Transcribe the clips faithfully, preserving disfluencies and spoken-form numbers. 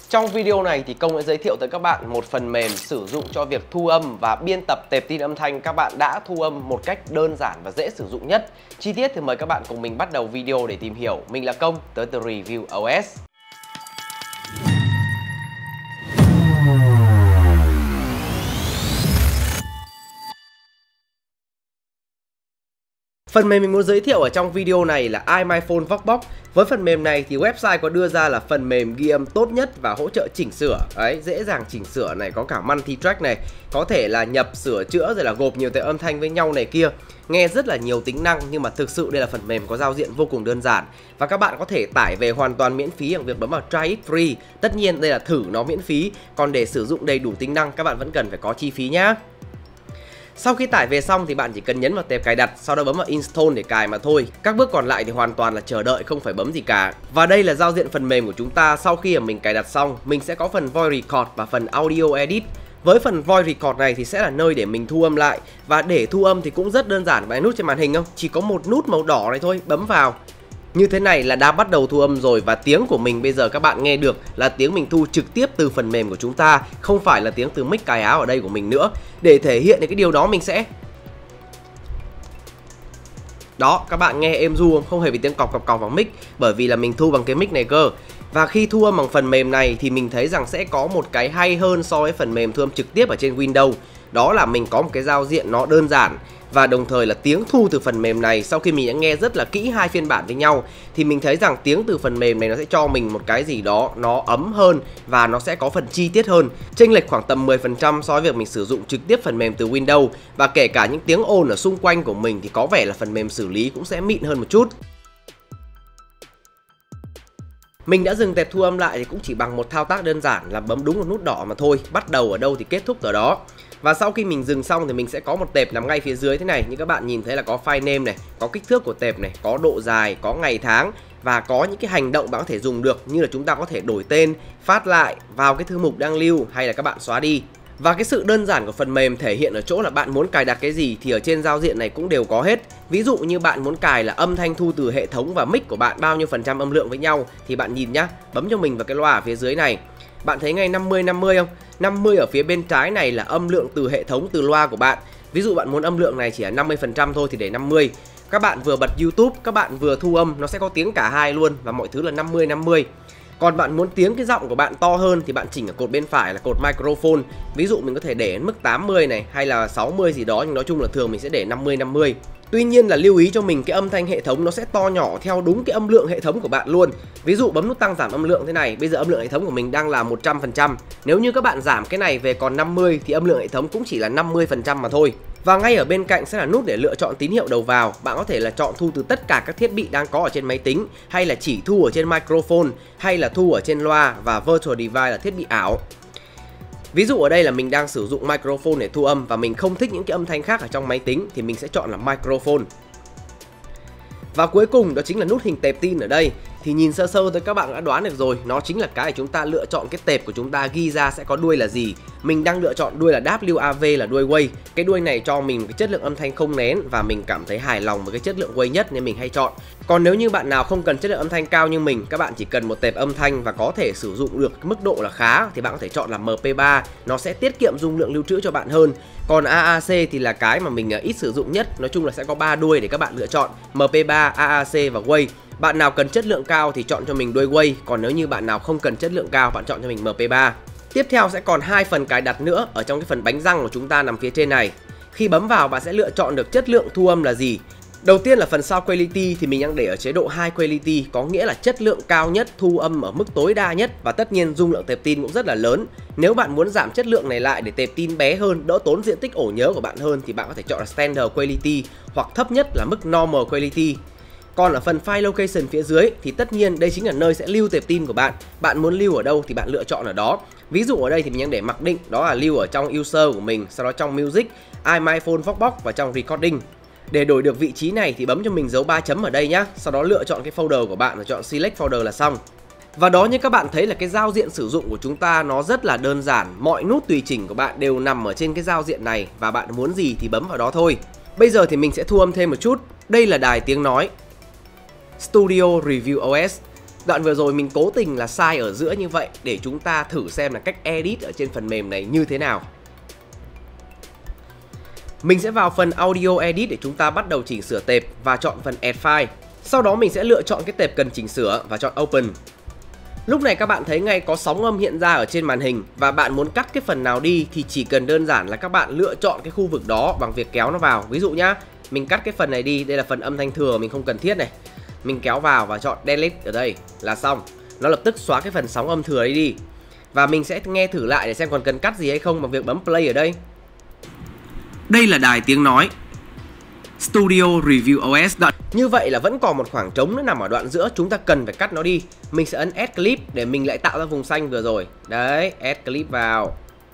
Trong video này thì Công sẽ giới thiệu tới các bạn một phần mềm sử dụng cho việc thu âm và biên tập tệp tin âm thanh các bạn đã thu âm một cách đơn giản và dễ sử dụng nhất. Chi tiết thì mời các bạn cùng mình bắt đầu video để tìm hiểu. Mình là Công, tới từ Review o ét. Phần mềm mình muốn giới thiệu ở trong video này là iMicrophone Voxbox. Với phần mềm này thì website có đưa ra là phần mềm ghi âm tốt nhất và hỗ trợ chỉnh sửa. Đấy, dễ dàng chỉnh sửa này, có cả multi-track này, có thể là nhập, sửa chữa rồi là gộp nhiều tệp âm thanh với nhau này kia. Nghe rất là nhiều tính năng nhưng mà thực sự đây là phần mềm có giao diện vô cùng đơn giản. Và các bạn có thể tải về hoàn toàn miễn phí bằng việc bấm vào Try it free. Tất nhiên đây là thử nó miễn phí, còn để sử dụng đầy đủ tính năng các bạn vẫn cần phải có chi phí nhá. Sau khi tải về xong thì bạn chỉ cần nhấn vào tệp cài đặt, sau đó bấm vào Install để cài mà thôi. Các bước còn lại thì hoàn toàn là chờ đợi, không phải bấm gì cả. Và đây là giao diện phần mềm của chúng ta sau khi mà mình cài đặt xong. Mình sẽ có phần Voice Record và phần Audio Edit. Với phần Voice Record này thì sẽ là nơi để mình thu âm lại. Và để thu âm thì cũng rất đơn giản, bạn nút trên màn hình không? Chỉ có một nút màu đỏ này thôi, bấm vào. Như thế này là đã bắt đầu thu âm rồi, và tiếng của mình bây giờ các bạn nghe được là tiếng mình thu trực tiếp từ phần mềm của chúng ta, không phải là tiếng từ mic cài áo ở đây của mình nữa. Để thể hiện được cái điều đó mình sẽ... Đó, các bạn nghe êm ru không? Không hề bị tiếng cọc cọc cọc vào mic, bởi vì là mình thu bằng cái mic này cơ. Và khi thu âm bằng phần mềm này thì mình thấy rằng sẽ có một cái hay hơn so với phần mềm thu âm trực tiếp ở trên Windows. Đó là mình có một cái giao diện nó đơn giản. Và đồng thời là tiếng thu từ phần mềm này, sau khi mình đã nghe rất là kỹ hai phiên bản với nhau thì mình thấy rằng tiếng từ phần mềm này nó sẽ cho mình một cái gì đó nó ấm hơn và nó sẽ có phần chi tiết hơn, chênh lệch khoảng tầm mười phần trăm so với việc mình sử dụng trực tiếp phần mềm từ Windows. Và kể cả những tiếng ồn ở xung quanh của mình thì có vẻ là phần mềm xử lý cũng sẽ mịn hơn một chút. Mình đã dừng tệp thu âm lại thì cũng chỉ bằng một thao tác đơn giản là bấm đúng một nút đỏ mà thôi. Bắt đầu ở đâu thì kết thúc ở đó. Và sau khi mình dừng xong thì mình sẽ có một tệp nằm ngay phía dưới thế này. Như các bạn nhìn thấy là có file name này, có kích thước của tệp này, có độ dài, có ngày tháng. Và có những cái hành động bạn có thể dùng được, như là chúng ta có thể đổi tên, phát lại vào cái thư mục đang lưu, hay là các bạn xóa đi. Và cái sự đơn giản của phần mềm thể hiện ở chỗ là bạn muốn cài đặt cái gì thì ở trên giao diện này cũng đều có hết. Ví dụ như bạn muốn cài là âm thanh thu từ hệ thống và mic của bạn bao nhiêu phần trăm âm lượng với nhau thì bạn nhìn nhá, bấm cho mình vào cái loa ở phía dưới này. Bạn thấy ngay năm mươi năm mươi không? năm mươi ở phía bên trái này là âm lượng từ hệ thống, từ loa của bạn. Ví dụ bạn muốn âm lượng này chỉ là năm mươi phần trăm thôi thì để năm mươi. Các bạn vừa bật YouTube, các bạn vừa thu âm, nó sẽ có tiếng cả hai luôn và mọi thứ là năm mươi năm mươi. Còn bạn muốn tiếng cái giọng của bạn to hơn thì bạn chỉnh ở cột bên phải là cột microphone. Ví dụ mình có thể để đến mức tám mươi này hay là sáu mươi gì đó, nhưng nói chung là thường mình sẽ để năm mươi năm mươi. Tuy nhiên là lưu ý cho mình cái âm thanh hệ thống nó sẽ to nhỏ theo đúng cái âm lượng hệ thống của bạn luôn. Ví dụ bấm nút tăng giảm âm lượng thế này, bây giờ âm lượng hệ thống của mình đang là một trăm phần trăm. Nếu như các bạn giảm cái này về còn năm mươi thì âm lượng hệ thống cũng chỉ là năm mươi phần trăm mà thôi. Và ngay ở bên cạnh sẽ là nút để lựa chọn tín hiệu đầu vào. Bạn có thể là chọn thu từ tất cả các thiết bị đang có ở trên máy tính, hay là chỉ thu ở trên microphone, hay là thu ở trên loa, và virtual device là thiết bị ảo. Ví dụ ở đây là mình đang sử dụng microphone để thu âm và mình không thích những cái âm thanh khác ở trong máy tính thì mình sẽ chọn là microphone. Và cuối cùng đó chính là nút hình tệp tin ở đây. Thì nhìn sơ sơ thôi các bạn đã đoán được rồi, nó chính là cái để chúng ta lựa chọn cái tệp của chúng ta ghi ra sẽ có đuôi là gì. Mình đang lựa chọn đuôi là W A V, là đuôi Wave. Cái đuôi này cho mình cái chất lượng âm thanh không nén và mình cảm thấy hài lòng với cái chất lượng Wave nhất nên mình hay chọn. Còn nếu như bạn nào không cần chất lượng âm thanh cao như mình, các bạn chỉ cần một tệp âm thanh và có thể sử dụng được mức độ là khá thì bạn có thể chọn là M P ba, nó sẽ tiết kiệm dung lượng lưu trữ cho bạn hơn. Còn A A C thì là cái mà mình ít sử dụng nhất, nói chung là sẽ có ba đuôi để các bạn lựa chọn: M P ba, A A C và Wave. Bạn nào cần chất lượng cao thì chọn cho mình đuôi Wave, còn nếu như bạn nào không cần chất lượng cao bạn chọn cho mình M P ba. Tiếp theo sẽ còn hai phần cài đặt nữa ở trong cái phần bánh răng của chúng ta nằm phía trên này. Khi bấm vào bạn sẽ lựa chọn được chất lượng thu âm là gì. Đầu tiên là phần Sound Quality thì mình đang để ở chế độ High Quality, có nghĩa là chất lượng cao nhất, thu âm ở mức tối đa nhất, và tất nhiên dung lượng tệp tin cũng rất là lớn. Nếu bạn muốn giảm chất lượng này lại để tệp tin bé hơn, đỡ tốn diện tích ổ nhớ của bạn hơn thì bạn có thể chọn là Standard Quality, hoặc thấp nhất là mức Normal Quality. Còn ở phần File Location phía dưới thì tất nhiên đây chính là nơi sẽ lưu tệp tin của bạn. Bạn muốn lưu ở đâu thì bạn lựa chọn ở đó. Ví dụ ở đây thì mình đang để mặc định đó là lưu ở trong User của mình, sau đó trong Music, iMicrophone Voxbox và trong Recording. Để đổi được vị trí này thì bấm cho mình dấu ba chấm ở đây nhá. Sau đó lựa chọn cái folder của bạn và chọn Select Folder là xong. Và đó, như các bạn thấy là cái giao diện sử dụng của chúng ta nó rất là đơn giản. Mọi nút tùy chỉnh của bạn đều nằm ở trên cái giao diện này và bạn muốn gì thì bấm vào đó thôi. Bây giờ thì mình sẽ thu âm thêm một chút. Đây là đài tiếng nói Studio Review o ét. Đoạn vừa rồi mình cố tình là sai ở giữa như vậy để chúng ta thử xem là cách edit ở trên phần mềm này như thế nào. Mình sẽ vào phần Audio Edit để chúng ta bắt đầu chỉnh sửa tệp và chọn phần Add File. Sau đó mình sẽ lựa chọn cái tệp cần chỉnh sửa và chọn Open. Lúc này các bạn thấy ngay có sóng âm hiện ra ở trên màn hình và bạn muốn cắt cái phần nào đi thì chỉ cần đơn giản là các bạn lựa chọn cái khu vực đó bằng việc kéo nó vào. Ví dụ nhá, mình cắt cái phần này đi, đây là phần âm thanh thừa mình không cần thiết này. Mình kéo vào và chọn Delete ở đây là xong. Nó lập tức xóa cái phần sóng âm thừa ấy đi. Và mình sẽ nghe thử lại để xem còn cần cắt gì hay không bằng việc bấm Play ở đây. Đây là đài tiếng nói Studio Review ô ét. Như vậy là vẫn còn một khoảng trống nó nằm ở đoạn giữa, chúng ta cần phải cắt nó đi. Mình sẽ ấn Add Clip để mình lại tạo ra vùng xanh vừa rồi. Đấy, Add Clip vào.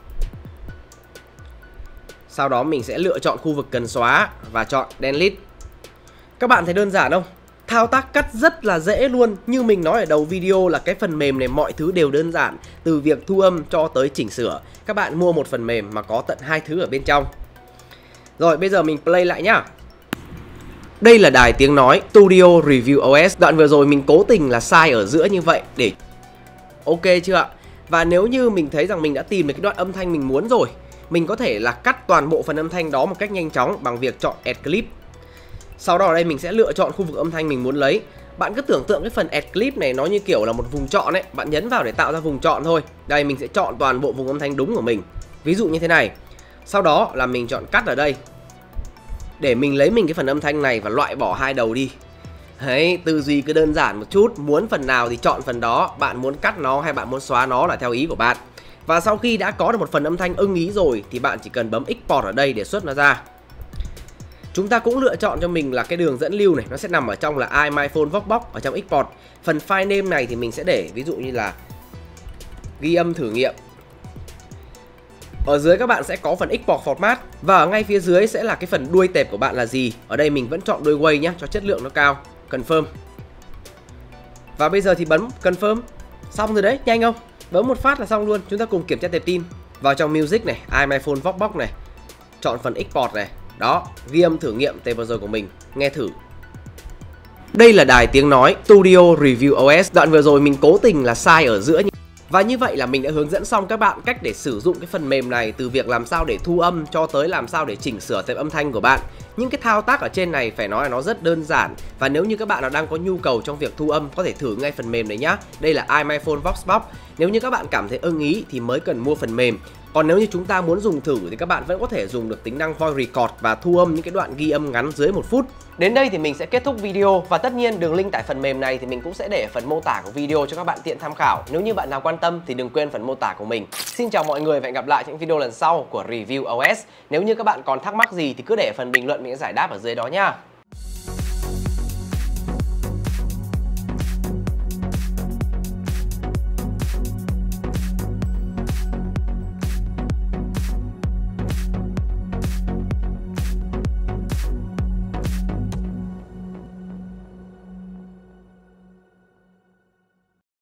Sau đó mình sẽ lựa chọn khu vực cần xóa và chọn Delete. Các bạn thấy đơn giản không? Thao tác cắt rất là dễ luôn. Như mình nói ở đầu video là cái phần mềm này mọi thứ đều đơn giản, từ việc thu âm cho tới chỉnh sửa. Các bạn mua một phần mềm mà có tận hai thứ ở bên trong. Rồi bây giờ mình play lại nhá. Đây là đài tiếng nói Studio Review ô ét. Đoạn vừa rồi mình cố tình là sai ở giữa như vậy để ok chưa ạ? Và nếu như mình thấy rằng mình đã tìm được cái đoạn âm thanh mình muốn rồi, mình có thể là cắt toàn bộ phần âm thanh đó một cách nhanh chóng bằng việc chọn Add Clip. Sau đó ở đây mình sẽ lựa chọn khu vực âm thanh mình muốn lấy. Bạn cứ tưởng tượng cái phần Add Clip này nó như kiểu là một vùng chọn ấy. Bạn nhấn vào để tạo ra vùng chọn thôi. Đây mình sẽ chọn toàn bộ vùng âm thanh đúng của mình. Ví dụ như thế này. Sau đó là mình chọn cắt ở đây để mình lấy mình cái phần âm thanh này và loại bỏ hai đầu đi. Đấy, tư duy cứ đơn giản một chút. Muốn phần nào thì chọn phần đó. Bạn muốn cắt nó hay bạn muốn xóa nó là theo ý của bạn. Và sau khi đã có được một phần âm thanh ưng ý rồi thì bạn chỉ cần bấm Export ở đây để xuất nó ra. Chúng ta cũng lựa chọn cho mình là cái đường dẫn lưu này, nó sẽ nằm ở trong là iMyFone Voxbox ở trong Export. Phần file name này thì mình sẽ để ví dụ như là ghi âm thử nghiệm. Ở dưới các bạn sẽ có phần Export Format và ở ngay phía dưới sẽ là cái phần đuôi tệp của bạn là gì. Ở đây mình vẫn chọn đuôi Way nhé cho chất lượng nó cao. Confirm. Và bây giờ thì bấm Confirm. Xong rồi đấy, nhanh không? Bấm một phát là xong luôn. Chúng ta cùng kiểm tra tệp tin. Vào trong Music này, iMyFone Voxbox này. Chọn phần Export này. Đó, ghi âm thử nghiệm tệp vừa rồi của mình. Nghe thử. Đây là đài tiếng nói Studio Review ô ét. Đoạn vừa rồi mình cố tình là sai ở giữa. Và như vậy là mình đã hướng dẫn xong các bạn cách để sử dụng cái phần mềm này, từ việc làm sao để thu âm cho tới làm sao để chỉnh sửa tệp âm thanh của bạn. Những cái thao tác ở trên này phải nói là nó rất đơn giản. Và nếu như các bạn nào đang có nhu cầu trong việc thu âm có thể thử ngay phần mềm này nhá. Đây là iMyFone Voxbox. Nếu như các bạn cảm thấy ưng ý thì mới cần mua phần mềm. Còn nếu như chúng ta muốn dùng thử thì các bạn vẫn có thể dùng được tính năng Voice Record và thu âm những cái đoạn ghi âm ngắn dưới một phút. Đến đây thì mình sẽ kết thúc video và tất nhiên đường link tại phần mềm này thì mình cũng sẽ để ở phần mô tả của video cho các bạn tiện tham khảo. Nếu như bạn nào quan tâm thì đừng quên phần mô tả của mình. Xin chào mọi người và hẹn gặp lại những video lần sau của Review ô ét. Nếu như các bạn còn thắc mắc gì thì cứ để phần bình luận mình sẽ giải đáp ở dưới đó nha.